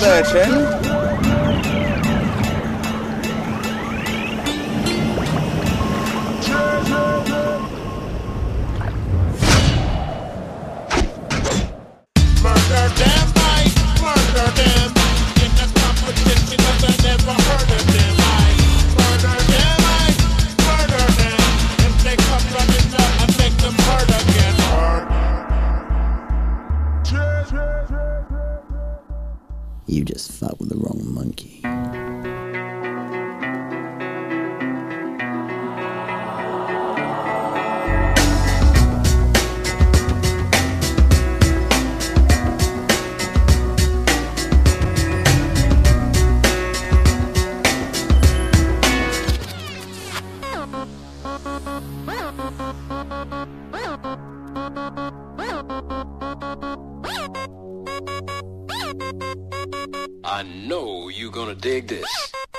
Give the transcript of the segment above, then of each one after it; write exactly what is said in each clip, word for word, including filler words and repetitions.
searching. You just fucked with the wrong monkey. I know you're gonna dig this.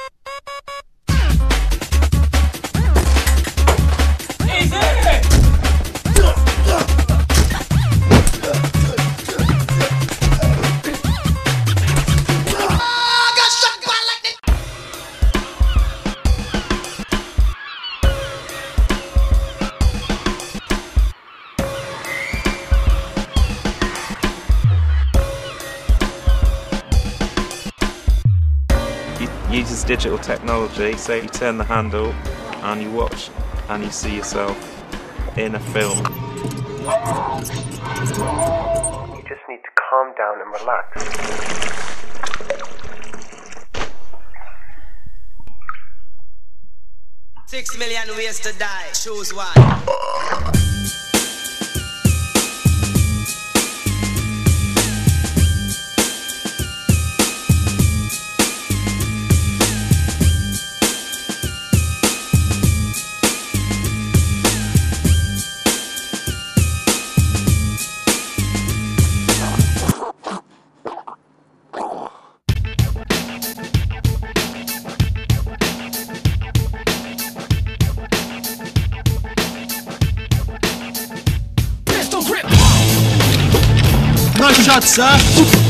Uses digital technology, so you turn the handle and you watch and you see yourself in a film. You just need to calm down and relax. Six million ways to die, choose one. Nice shot, sir.